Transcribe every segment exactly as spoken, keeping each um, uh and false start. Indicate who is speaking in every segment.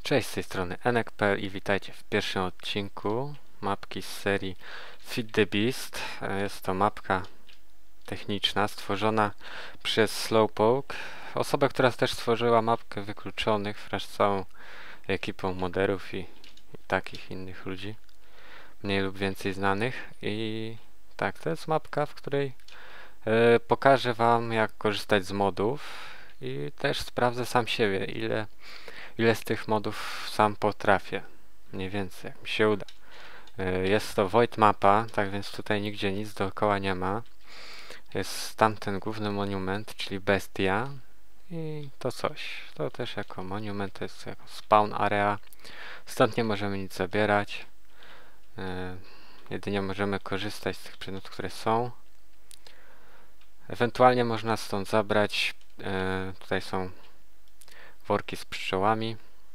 Speaker 1: Cześć, z tej strony enek kropka pe el i witajcie w pierwszym odcinku mapki z serii Feed the Beast. Jest to mapka techniczna stworzona przez Slowpoke, osobę, która też stworzyła mapkę wykluczonych wraz z całą ekipą moderów i, i takich innych ludzi, mniej lub więcej znanych. I tak, to jest mapka, w której e, pokażę wam, jak korzystać z modów i też sprawdzę sam siebie, ile ile z tych modów sam potrafię. Mniej więcej, jak mi się uda. Jest to void mapa, tak więc tutaj nigdzie nic dookoła nie ma. Jest tamten główny monument, czyli bestia. I to coś. To też jako monument, to jest jako spawn area. Stąd nie możemy nic zabierać. Jedynie możemy korzystać z tych przedmiotów, które są. Ewentualnie można stąd zabrać. Tutaj są worki z pszczołami.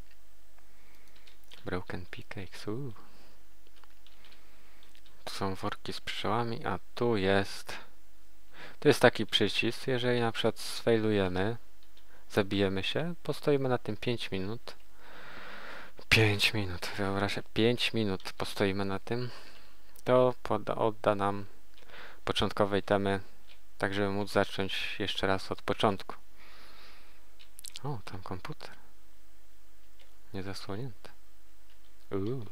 Speaker 1: Broken pickaxe. Uuu. Tu są worki z pszczołami, a tu jest tu jest taki przycisk. Jeżeli na przykład sfailujemy, zabijemy się, postoimy na tym pięć minut. pięć minut, wyobraź, pięć minut postoimy na tym, to poda, odda nam początkowe itemy, tak żeby móc zacząć jeszcze raz od początku. O, tam komputer. Niezasłonięty. Uuu.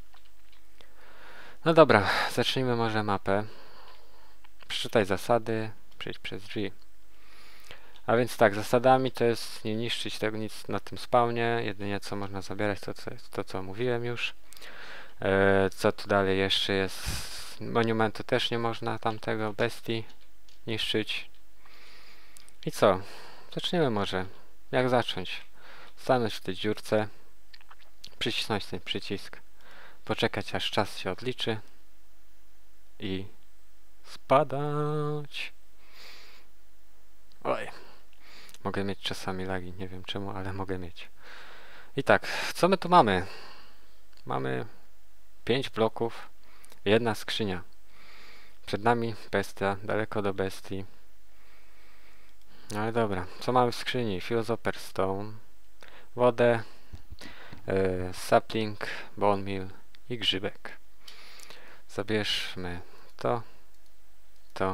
Speaker 1: No dobra, zacznijmy może mapę. Przeczytaj zasady, przejdź przez drzwi. A więc tak, zasadami to jest nie niszczyć tego nic na tym spawnie. Jedynie co można zabierać to co, jest to, co mówiłem już. E, co tu dalej jeszcze jest? Monumentu też nie można tamtego bestii niszczyć. I co? Zaczniemy może. Jak zacząć? Stanąć w tej dziurce, przycisnąć ten przycisk, poczekać aż czas się odliczy i spadać. Oj, mogę mieć czasami lagi, nie wiem czemu, ale mogę mieć. I tak, co my tu mamy? Mamy pięć bloków, jedna skrzynia. Przed nami bestia, daleko do bestii. Ale dobra, co mamy w skrzyni? Philosopher's Stone, wodę, yy, sapling, bone meal i grzybek. Zabierzmy to, to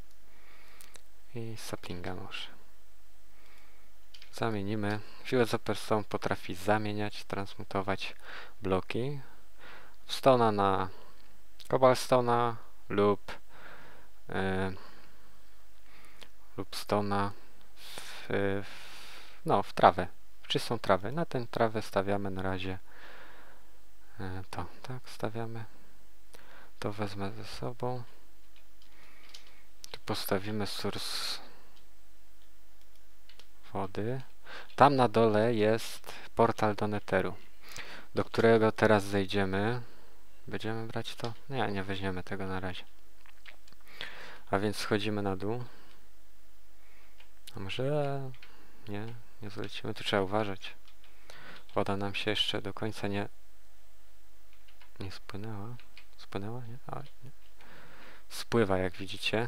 Speaker 1: i saplinga może. Zamienimy. Philosopher's Stone potrafi zamieniać, transmutować bloki. Stone'a na Cobblestone'a lub yy, lub Stone'a w, w, no, w trawę, w czystą trawę. Na tę trawę stawiamy na razie yy, to, tak, stawiamy. To wezmę ze sobą. Tu postawimy source wody. Tam na dole jest portal do Netheru, do którego teraz zejdziemy. Będziemy brać to? Nie, nie weźmiemy tego na razie. A więc schodzimy na dół. A może nie, nie zlecimy. Tu trzeba uważać. Woda nam się jeszcze do końca nie nie spłynęła. Spłynęła? Nie? A, nie. Spływa, jak widzicie.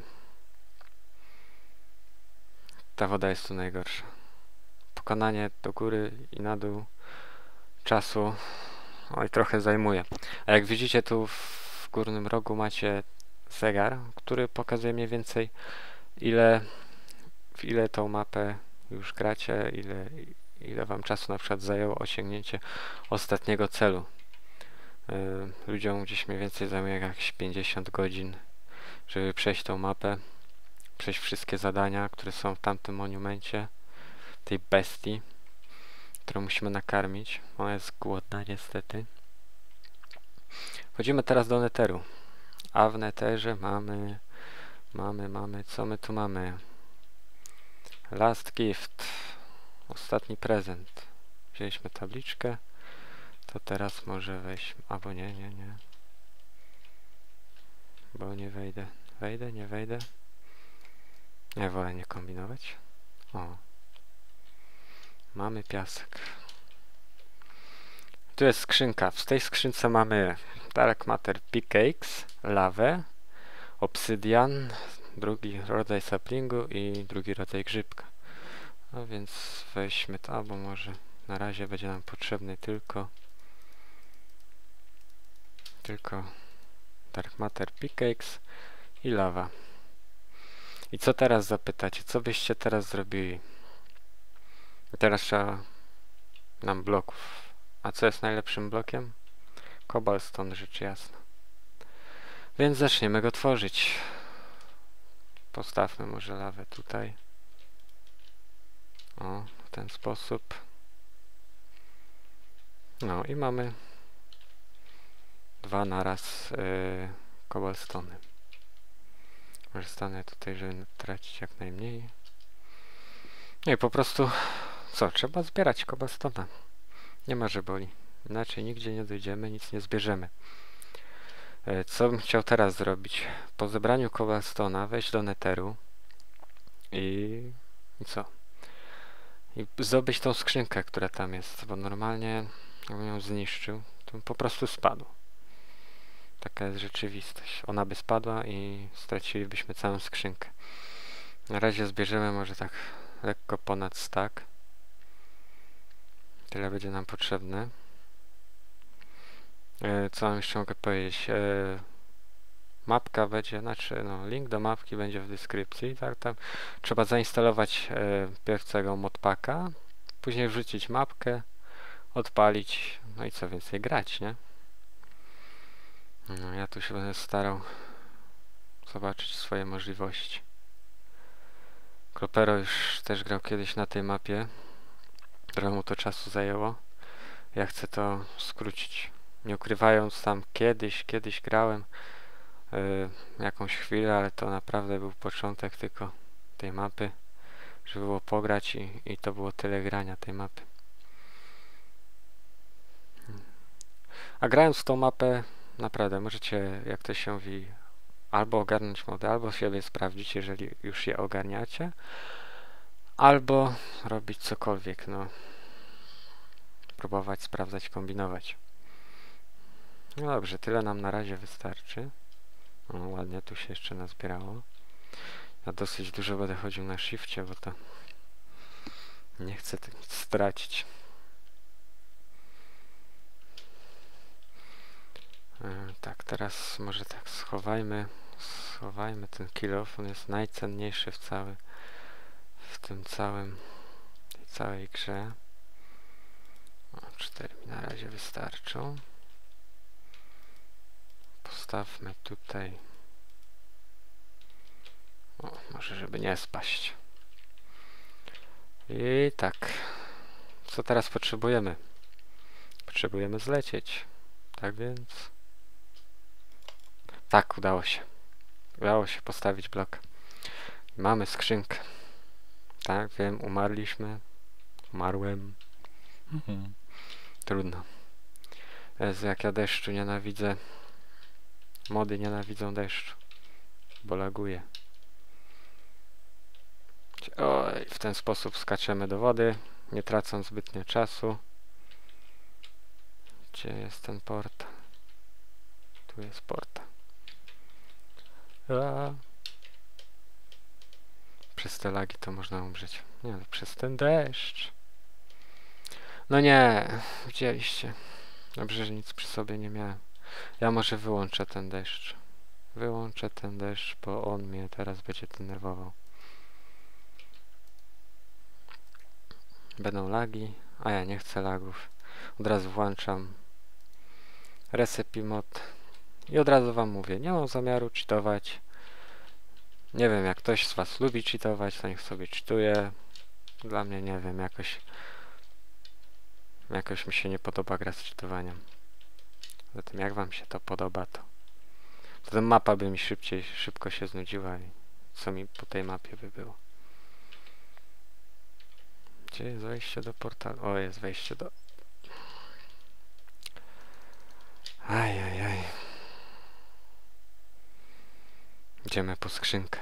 Speaker 1: Ta woda jest tu najgorsza. Pokonanie do góry i na dół czasu oj, trochę zajmuje. A jak widzicie, tu w górnym rogu macie zegar, który pokazuje mniej więcej ile w ile tą mapę już gracie, ile, ile wam czasu na przykład zajęło osiągnięcie ostatniego celu. Yy, ludziom gdzieś mniej więcej zajmuje jakieś pięćdziesiąt godzin, żeby przejść tą mapę, przejść wszystkie zadania, które są w tamtym monumencie, tej bestii, którą musimy nakarmić. Ona jest głodna niestety. Wchodzimy teraz do Netheru. A w Netherze mamy, mamy, mamy, co my tu mamy? Last gift. Ostatni prezent. Wzięliśmy tabliczkę. To teraz może wejść, albo nie, nie, nie. Bo nie wejdę. Wejdę, nie wejdę. Nie wolę nie kombinować. O. Mamy piasek. Tu jest skrzynka. W tej skrzynce mamy Dark Matter Pickaxe, lawę, obsydian, drugi rodzaj saplingu i drugi rodzaj grzybka. No więc weźmy to, albo może Na razie będzie nam potrzebny tylko tylko Dark Matter Pickaxe i lawa. I co teraz zapytacie? Co byście teraz zrobili? Teraz trzeba nam bloków. A co jest najlepszym blokiem? Cobblestone, rzecz jasna. Więc zaczniemy go tworzyć. Postawmy może lawę tutaj. O, w ten sposób. No i mamy dwa naraz yy, cobblestone. Może stanę tutaj, żeby tracić jak najmniej. No i po prostu co? Trzeba zbierać cobblestone'a. Nie ma, że boli. Inaczej nigdzie nie dojdziemy, nic nie zbierzemy. Yy, co bym chciał teraz zrobić? Po zebraniu cobblestone'a wejść do netheru i... i co? I zdobyć tą skrzynkę, która tam jest, bo normalnie jakbym ją zniszczył, to bym po prostu spadł. Taka jest rzeczywistość. Ona by spadła i stracilibyśmy całą skrzynkę. Na razie zbierzemy może tak lekko ponad stack. Tyle będzie nam potrzebne. E, co wam jeszcze mogę powiedzieć? E, mapka będzie, znaczy no, link do mapki będzie w deskrypcji. Tak, tam trzeba zainstalować e, pierw całego modpacka, później wrzucić mapkę, odpalić, no i co więcej, grać, nie? No, ja tu się będę starał zobaczyć swoje możliwości. Klopero już też grał kiedyś na tej mapie. Trochę mu to czasu zajęło. Ja chcę to skrócić. Nie ukrywając, tam kiedyś, kiedyś grałem yy, jakąś chwilę, ale to naprawdę był początek tylko tej mapy, żeby było pograć i, i to było tyle grania tej mapy. A grając w tą mapę, naprawdę możecie, jak to się mówi, albo ogarnąć mody, albo siebie sprawdzić, jeżeli już je ogarniacie, albo robić cokolwiek, no. Próbować, sprawdzać, kombinować. No dobrze, tyle nam na razie wystarczy. O, ładnie tu się jeszcze nazbierało. Ja dosyć dużo będę chodził na shifcie, bo to nie chcę nic stracić. E, tak, teraz może tak schowajmy schowajmy ten kill off, on jest najcenniejszy w cały w tym całym tej całej grze. O, cztery mi na razie wystarczą. Postawmy tutaj. O, może żeby nie spaść. I tak. Co teraz potrzebujemy? Potrzebujemy zlecieć. Tak więc... Tak, udało się. Udało się postawić blok. Mamy skrzynkę. Tak, wiem, umarliśmy. Umarłem. Mhm. Trudno. Jezu, jak ja deszczu nienawidzę. Mody nienawidzą deszczu. Bo laguje. Oj, w ten sposób skaczemy do wody, nie tracąc zbytnio czasu. Gdzie jest ten portal? Tu jest portal. A. Przez te lagi to można umrzeć. Nie, no, przez ten deszcz. No nie, widzieliście. Dobrze, że nic przy sobie nie miałem. Ja może wyłączę ten deszcz. Wyłączę ten deszcz, bo on mnie teraz będzie denerwował. Będą lagi, a ja nie chcę lagów. Od razu włączam Recipe Mod i od razu wam mówię, nie mam zamiaru cheatować. Nie wiem, jak ktoś z was lubi cheatować, to niech sobie cheatuje. Dla mnie, nie wiem, jakoś jakoś mi się nie podoba gra z cheatowaniem. Zatem jak wam się to podoba, to zatem mapa by mi szybciej, szybko się znudziła i co mi po tej mapie by było. Gdzie jest wejście do portalu? O, jest wejście do... Ajajaj. Idziemy po skrzynkę.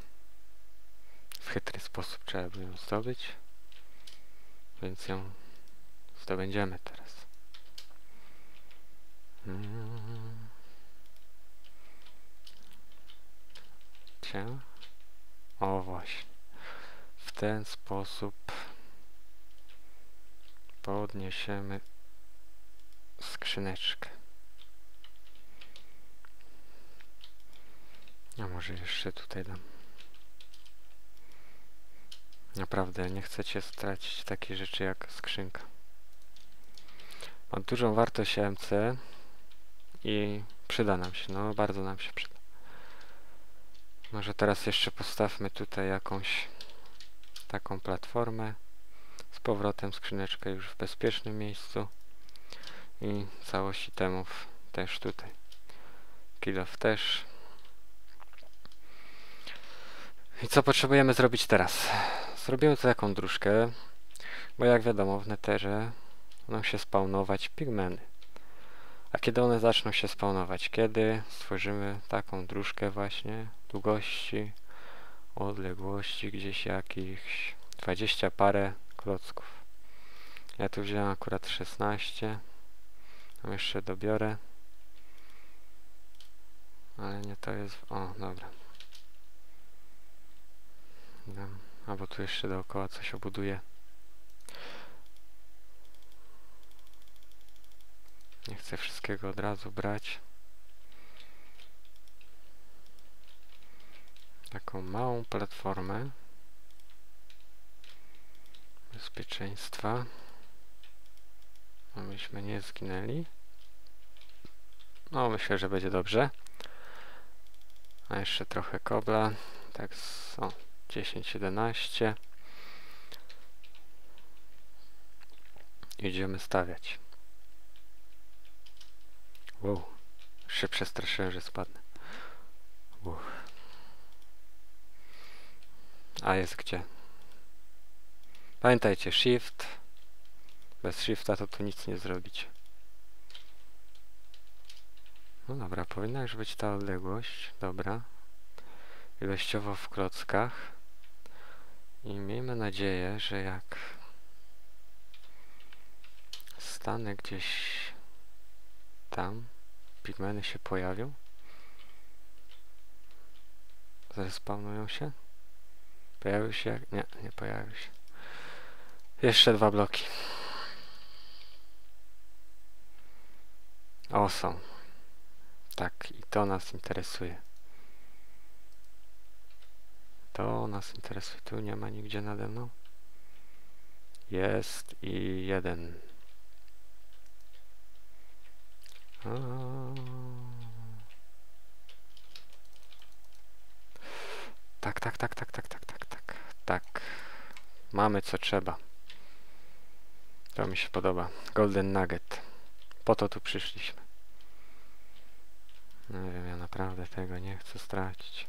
Speaker 1: W chytry sposób trzeba by ją zdobyć. Więc ją zdobędziemy teraz. Hmm. Gdzie? O właśnie. W ten sposób podniesiemy skrzyneczkę. A może jeszcze tutaj dam. Naprawdę nie chcecie stracić takiej rzeczy jak skrzynka. Ma dużą wartość M C i przyda nam się, no bardzo nam się przyda. Może teraz jeszcze postawmy tutaj jakąś taką platformę. Z powrotem skrzyneczkę już w bezpiecznym miejscu. I całość itemów też tutaj. Kill off też. I co potrzebujemy zrobić teraz? Zrobimy tu taką dróżkę, bo jak wiadomo w Netherze będą się spawnować pigmeny. A kiedy one zaczną się spawnować? Kiedy stworzymy taką dróżkę właśnie długości, odległości gdzieś jakichś dwadzieścia parę klocków. Ja tu wziąłem akurat szesnaście. Tam jeszcze dobiorę. Ale nie to jest... O, dobra. Dam. Albo tu jeszcze dookoła coś obuduje. Nie chcę wszystkiego od razu brać. Taką małą platformę bezpieczeństwa. Abyśmy nie zginęli. No, myślę, że będzie dobrze. A jeszcze trochę kobla. Tak, o, dziesięć, jedenaście. Idziemy stawiać. Wow, już się przestraszyłem, że spadnę. Uff. A jest gdzie? Pamiętajcie, shift. Bez shifta to tu nic nie zrobicie. No dobra, powinna już być ta odległość. Dobra. Ilościowo w klockach. I miejmy nadzieję, że jak stanę gdzieś tam, pigmeny się pojawią. Zrespawnują się. Pojawił się jak... Nie, nie pojawił się. Jeszcze dwa bloki. O, są. Tak, i to nas interesuje. To nas interesuje. Tu nie ma nigdzie nade mną. Jest i jeden. A... Tak, tak, tak, tak, tak, tak, tak, tak, tak. Mamy co trzeba. To mi się podoba. Golden Nugget. Po to tu przyszliśmy. Nie wiem, ja naprawdę tego nie chcę stracić.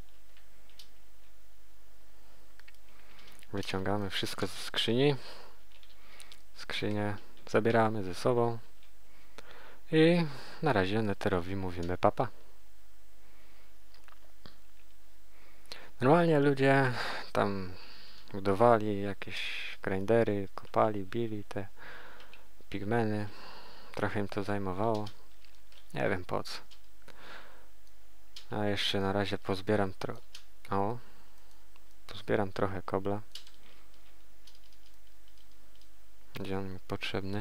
Speaker 1: Wyciągamy wszystko ze skrzyni. Skrzynię zabieramy ze sobą. I na razie Netherowi mówimy papa. Normalnie ludzie tam budowali jakieś grindery, kopali, bili te pigmeny. Trochę im to zajmowało. Nie wiem po co. A jeszcze na razie pozbieram trochę. O, pozbieram trochę kobla. Będzie on mi potrzebny.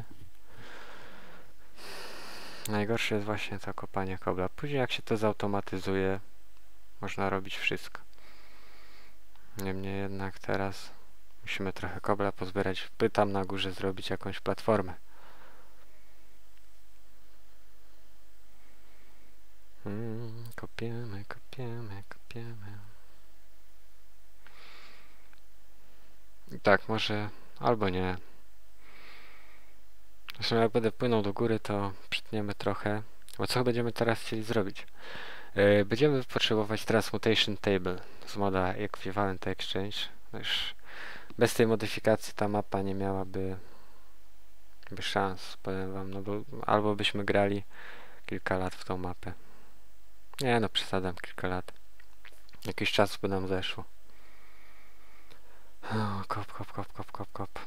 Speaker 1: Najgorsze jest właśnie to kopanie kobla. Później jak się to zautomatyzuje, można robić wszystko. Niemniej jednak teraz musimy trochę kobla pozbierać, by tam na górze zrobić jakąś platformę. Hmm, kopiemy, kopiemy, kopiemy. I tak, może albo nie. Zresztą jak będę płynął do góry, to przytniemy trochę. Bo co będziemy teraz chcieli zrobić? Yy, będziemy potrzebować Transmutation Table z moda Equivalent Exchange. Już bez tej modyfikacji ta mapa nie miałaby by szans, powiem wam, no bo albo byśmy grali kilka lat w tą mapę. Nie no, przesadzam, kilka lat. Jakiś czas by nam zeszło. O, kop, kop, kop, kop, kop, kop.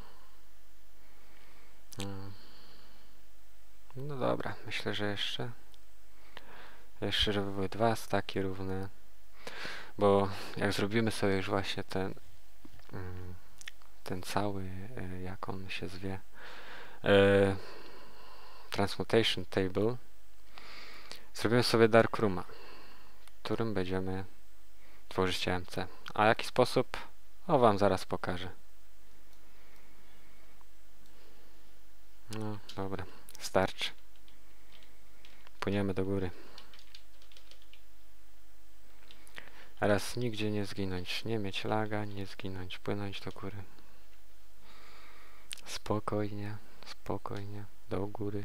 Speaker 1: Hmm. No dobra, myślę, że jeszcze jeszcze, żeby były dwa staki równe, bo jak zrobimy sobie już właśnie ten mm, ten cały, y, jak on się zwie, y, Transmutation Table, zrobimy sobie Darkrooma, w którym będziemy tworzyć T M C. A w jaki sposób? O, wam zaraz pokażę. No, dobra, starczy. Płyniemy do góry. Teraz nigdzie nie zginąć, nie mieć laga, nie zginąć, płynąć do góry. Spokojnie, spokojnie, do góry.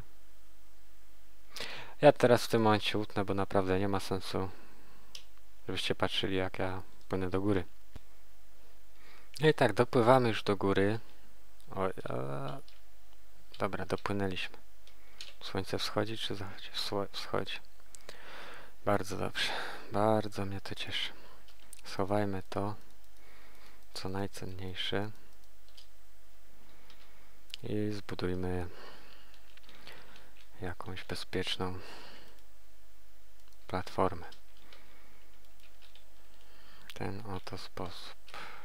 Speaker 1: Ja teraz w tym momencie utnę, bo naprawdę nie ma sensu, żebyście patrzyli, jak ja płynę do góry. No i tak, dopływamy już do góry. Oj, a... Dobra, dopłynęliśmy. Słońce wschodzi czy zachodzi? Wschodzi. Bardzo dobrze. Bardzo mnie to cieszy. Schowajmy to, co najcenniejsze. I zbudujmy jakąś bezpieczną platformę. W ten oto sposób.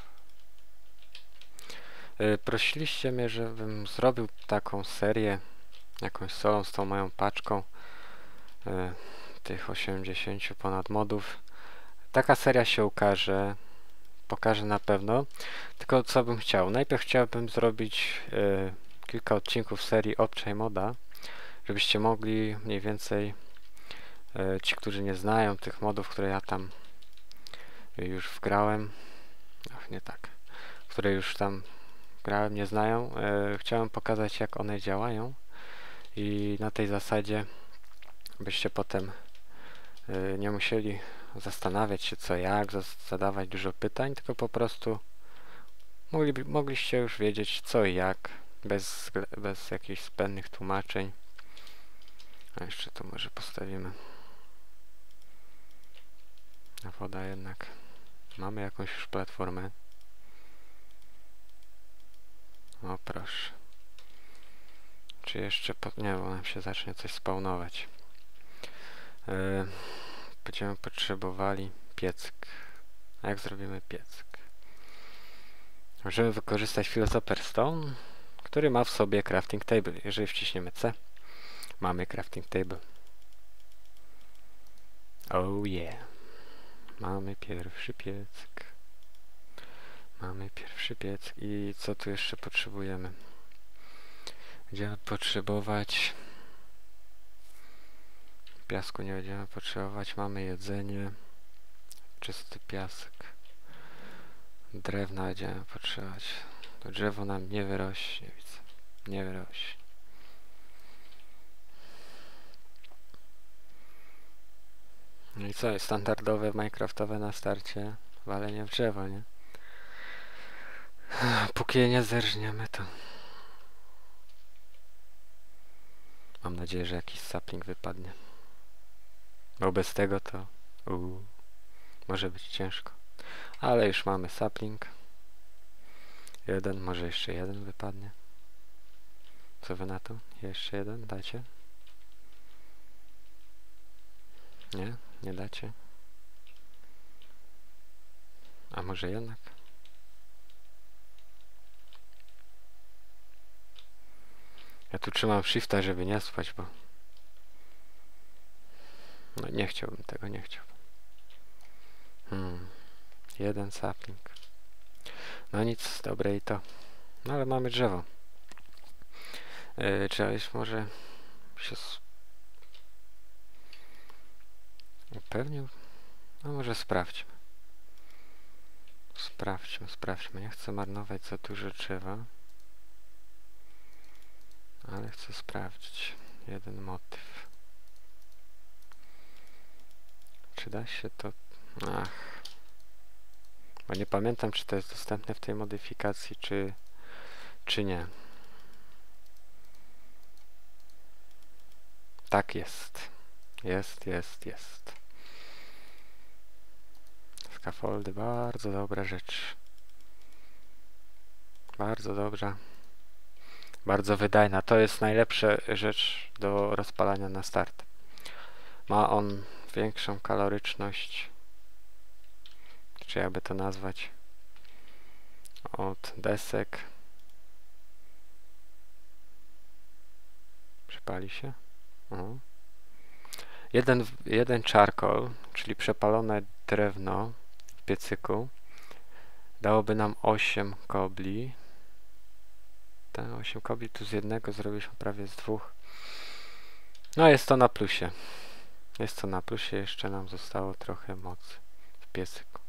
Speaker 1: Yy, prosiliście mnie, żebym zrobił taką serię, jakąś solą z tą moją paczką yy, tych osiemdziesięciu ponad modów. Taka seria się ukaże, pokażę na pewno. Tylko co bym chciał? Najpierw chciałbym zrobić yy, kilka odcinków serii Obczaj Moda, żebyście mogli mniej więcej, yy, ci, którzy nie znają tych modów, które ja tam już wgrałem, ach nie tak, które już tam grałem, nie znają, yy, chciałem pokazać, jak one działają i na tej zasadzie byście potem yy, nie musieli zastanawiać się co jak, zadawać dużo pytań, tylko po prostu mogli, mogliście już wiedzieć co i jak, bez, bez jakichś zbędnych tłumaczeń. A jeszcze to może postawimy. A woda jednak. Mamy jakąś już platformę. O proszę. Czy jeszcze... Po... Nie, bo nam się zacznie coś spawnować. Yy, będziemy potrzebowali piecyk. A jak zrobimy piecyk? Możemy wykorzystać Philosopher's Stone, który ma w sobie crafting table. Jeżeli wciśniemy C, mamy crafting table. Oh yeah. Mamy pierwszy piecyk. Mamy pierwszy piecyk. I co tu jeszcze potrzebujemy? Będziemy potrzebować... Piasku nie będziemy potrzebować. Mamy jedzenie. Czysty piasek. Drewna będziemy potrzebować. To drzewo nam nie wyrośnie, widzę. Nie wyrośnie. No i co jest standardowe, minecraftowe na starcie? Walenie w drzewo, nie? Póki je nie zerżniemy, to... Mam nadzieję, że jakiś sapling wypadnie. Bo bez tego to... Uu, może być ciężko. Ale już mamy sapling. Jeden, może jeszcze jeden wypadnie. Co wy na to? Jeszcze jeden dacie? Nie? Nie dacie? A może jednak? Ja tu trzymam shifta, żeby nie spać, bo... No nie chciałbym tego, nie chciałbym. Hmm. Jeden sapling. No nic, dobre i to. No ale mamy drzewo. Yy, trzeba już może się upewnił. No może sprawdźmy. Sprawdźmy, sprawdźmy. Nie chcę marnować za dużo drzewa. Ale chcę sprawdzić jeden motyw. Czy da się to... Ach. Bo nie pamiętam, czy to jest dostępne w tej modyfikacji, czy, czy nie. Tak jest. Jest, jest, jest. Scaffoldy, bardzo dobra rzecz. Bardzo dobra. Bardzo wydajna. To jest najlepsza rzecz do rozpalania na start. Ma on większą kaloryczność, czy jakby to nazwać, od desek. Przypali się. O. Jeden, jeden charcoal, czyli przepalone drewno w piecyku, dałoby nam osiem kobli. Te osiem kobli tu z jednego zrobiliśmy prawie z dwóch. No jest to na plusie. Jest to na plusie, jeszcze nam zostało trochę mocy w piecyku.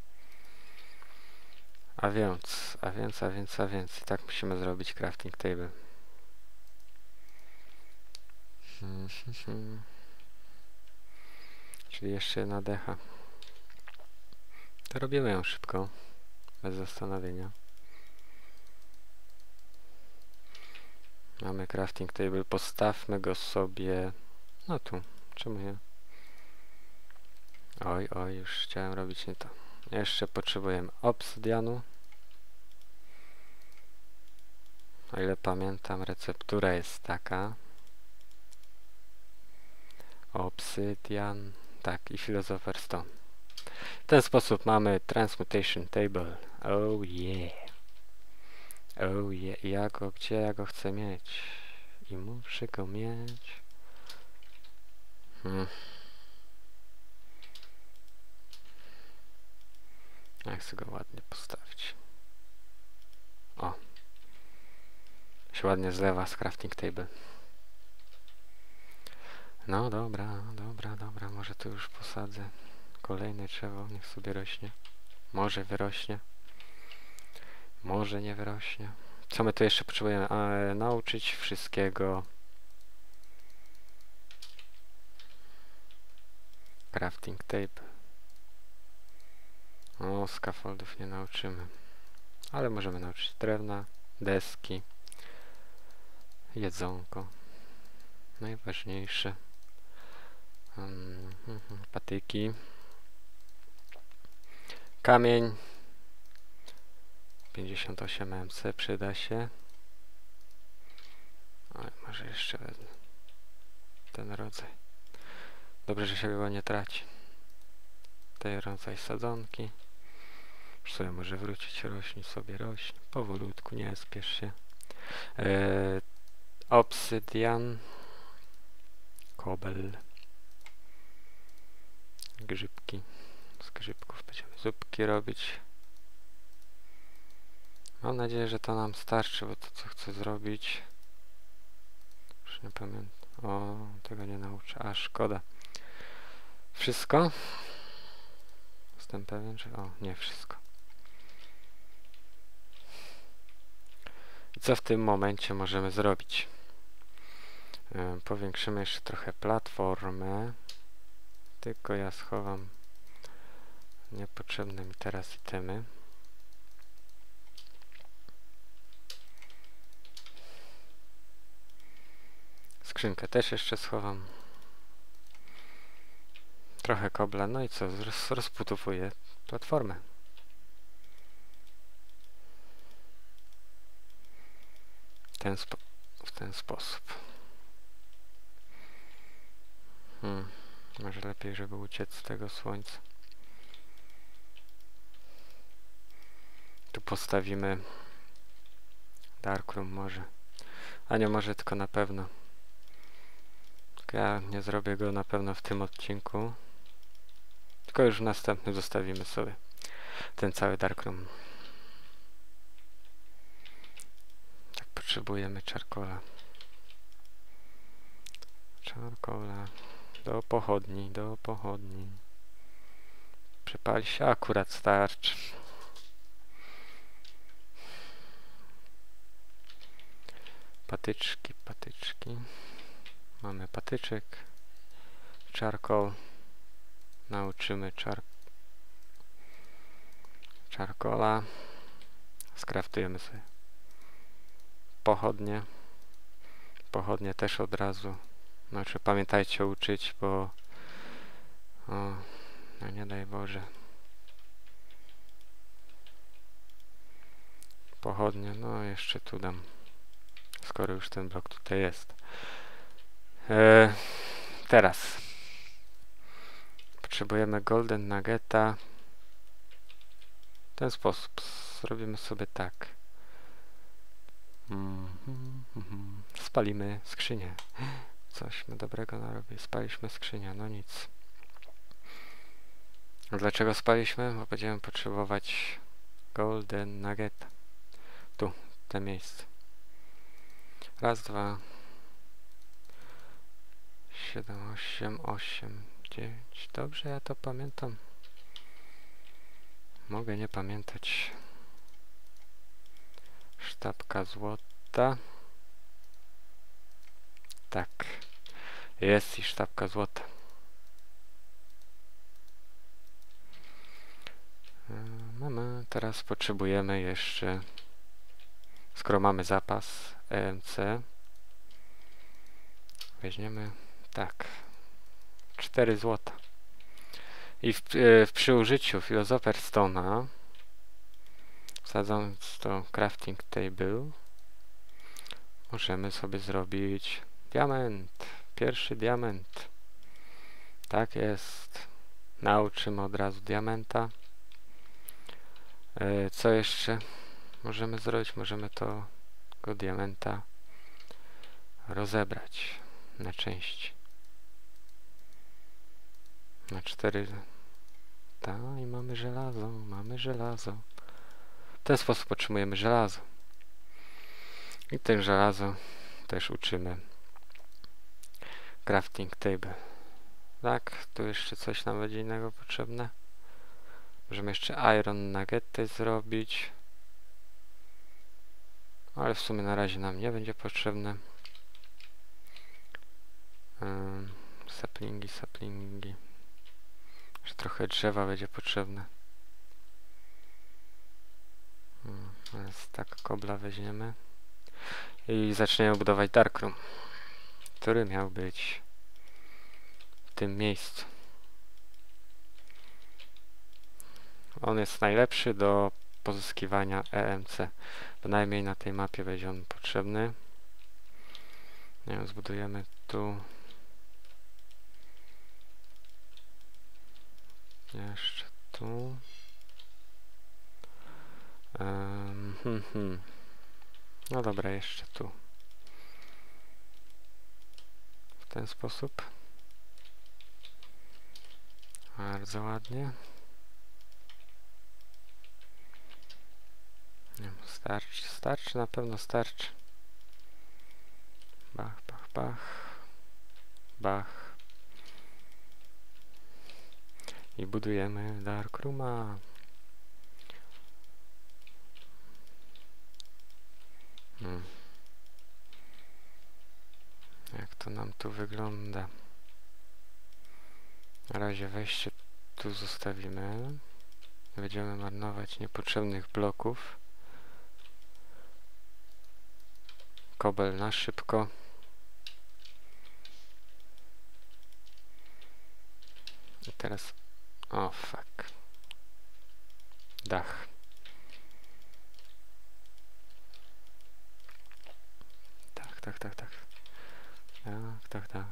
Speaker 1: A więc, a więc, a więc, a więc. I tak musimy zrobić crafting table. Hmm, hmm, hmm. Czyli jeszcze jedna decha. To robimy ją szybko, bez zastanowienia. Mamy crafting table, postawmy go sobie, no tu, czemu nie? Oj, oj, już chciałem robić nie to. Jeszcze potrzebujemy obsydianu. O ile pamiętam, receptura jest taka. Obsydian, tak, i Philosopher's Stone. W ten sposób mamy transmutation table. Oh yeah. Oh yeah. Ja go, gdzie ja go chcę mieć? I muszę go mieć. Hmm. Ja chcę go ładnie postawić. O. Się ładnie zlewa z crafting table. No dobra, dobra, dobra. Może tu już posadzę kolejne drzewo. Niech sobie rośnie. Może wyrośnie. Może nie wyrośnie. Co my tu jeszcze potrzebujemy? A, nauczyć wszystkiego. Crafting tape. O, scaffoldów nie nauczymy. Ale możemy nauczyć drewna, deski, jedzonko. Najważniejsze. Um, patyki. Kamień. pięćdziesiąt osiem M C przyda się. Ale może jeszcze wezmę ten rodzaj. Dobrze, że się go nie traci. Ten rodzaj sadzonki. Już sobie może wrócić, rośnie sobie, rośnie. Powolutku, nie spiesz się. Eee, obsydian. Kobel. Grzybki. Z grzybków będziemy zupki robić. Mam nadzieję, że to nam starczy, bo to co chcę zrobić. Już nie pamiętam. O, tego nie nauczę. A, szkoda. Wszystko? Jestem pewien, że... O, nie wszystko. I co w tym momencie możemy zrobić? Yy, powiększymy jeszcze trochę platformę. Tylko ja schowam niepotrzebne mi teraz itemy. Skrzynkę też jeszcze schowam. Trochę kobla, no i co? Roz, rozbudowuję platformę. Ten spo w ten sposób. Hmm. Może lepiej, żeby uciec z tego słońca. Tu postawimy darkroom może. A nie może, tylko na pewno. Tylko ja nie zrobię go na pewno w tym odcinku. Tylko już w następnym zostawimy sobie ten cały darkroom. Tak, potrzebujemy charcoala. Charcoala. Do pochodni, do pochodni. Przypali się, akurat starczy. Patyczki, patyczki. Mamy patyczek. Charcoal. Nauczymy char charcoala. Skraftujemy sobie pochodnie. Pochodnie też od razu. Znaczy pamiętajcie uczyć, bo o, no nie daj Boże. Pochodnie, no jeszcze tu dam. Skoro już ten blok tutaj jest. E, teraz potrzebujemy golden nuggeta. W ten sposób zrobimy sobie tak. Mm, mm, mm. Spalimy skrzynię. Cośmy dobrego narobili. Spaliśmy skrzynię, no nic. Dlaczego spaliśmy? Bo będziemy potrzebować golden nugget. Tu, te miejsce. Raz, dwa, siedem, osiem, osiem, dziewięć. Dobrze, ja to pamiętam. Mogę nie pamiętać. Sztabka złota. Tak. Jest i sztabka złota. Mamy. Teraz potrzebujemy jeszcze, skoro mamy zapas E M C, weźmiemy tak cztery złota. I w, w, przy użyciu Philosopher's Stone'a, wsadzając to crafting table, możemy sobie zrobić diament. Pierwszy diament. Tak jest. Nauczymy od razu diamenta. E, co jeszcze możemy zrobić? Możemy to, tego diamenta rozebrać na części. Na cztery. Ta, i mamy żelazo. Mamy żelazo. W ten sposób otrzymujemy żelazo. I ten żelazo też uczymy. Crafting table. Tak, tu jeszcze coś nam będzie innego potrzebne. Możemy jeszcze iron nuggety zrobić. Ale w sumie na razie nam nie będzie potrzebne. Um, saplingi, saplingi. Jeszcze trochę drzewa będzie potrzebne. Hmm, więc tak kobla weźmiemy. I zaczniemy budować darkroom, który miał być w tym miejscu. On jest najlepszy do pozyskiwania E M C. Bynajmniej na tej mapie będzie on potrzebny. Nie wiem, zbudujemy tu. Jeszcze tu. Um, hmm, hmm. No dobra, jeszcze tu. W ten sposób. Bardzo ładnie. Nie wiem, starczy, starczy, na pewno starczy. Bach, bach, bach. Bach. I budujemy darkrooma. Hmm. Jak to nam tu wygląda? Na razie wejście tu zostawimy. Będziemy marnować niepotrzebnych bloków. Kobel na szybko. I teraz... O, fuck. Dach. Tak, tak, tak, tak. Tak, tak, tak.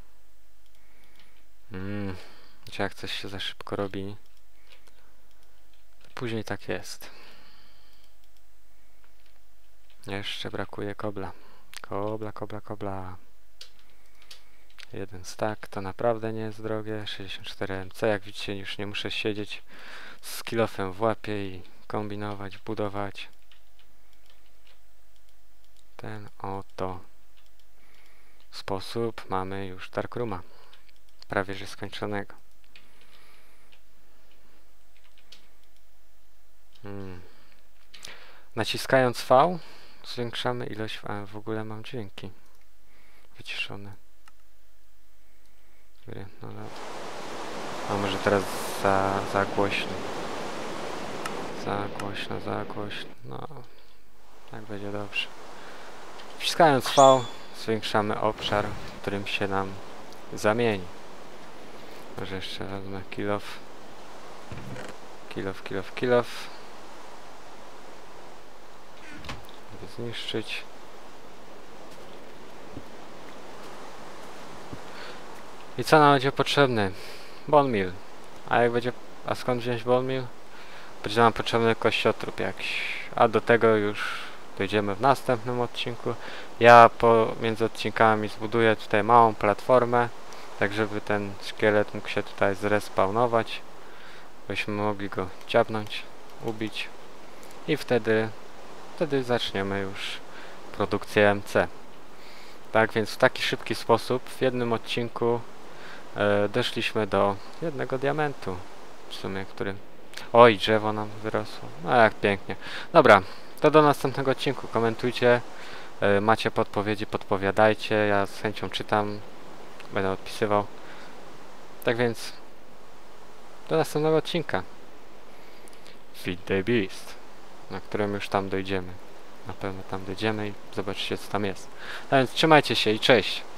Speaker 1: Mmm. Jak coś się za szybko robi, później tak jest. Jeszcze brakuje kobla. Kobla, kobla, kobla. Jeden stack to naprawdę nie jest drogie. sześćdziesiąt cztery M C. Jak widzicie, już nie muszę siedzieć z kilofem w łapie i kombinować, budować. Ten oto sposób mamy już darkrooma. Prawie że skończonego. Hmm. Naciskając V zwiększamy ilość... A w ogóle mam dźwięki wyciszone. No, no. A może teraz za, za głośno. Za głośno, za głośno. No, tak będzie dobrze. Wciskając V zwiększamy obszar, w którym się nam zamieni. Może jeszcze wezmę kilof. Kilof, kilof, kilof. Żeby zniszczyć. I co nam będzie potrzebne? Bone meal. A jak będzie... A skąd wziąć bone meal? będzie nam potrzebny kościotrup jakiś, a do tego już dojdziemy w następnym odcinku. Ja pomiędzy odcinkami zbuduję tutaj małą platformę, tak żeby ten szkielet mógł się tutaj zrespawnować, byśmy mogli go ciapnąć, ubić i wtedy, wtedy zaczniemy już produkcję M C. Tak więc w taki szybki sposób w jednym odcinku e, doszliśmy do jednego diamentu, w sumie, który... Oj, drzewo nam wyrosło. No jak pięknie. Dobra, to do następnego odcinku. Komentujcie, e, macie podpowiedzi, podpowiadajcie. Ja z chęcią czytam, będę odpisywał. Tak więc do następnego odcinka. Feed the Beast, na którym już tam dojdziemy. Na pewno tam dojdziemy i zobaczycie, co tam jest. A więc trzymajcie się i cześć!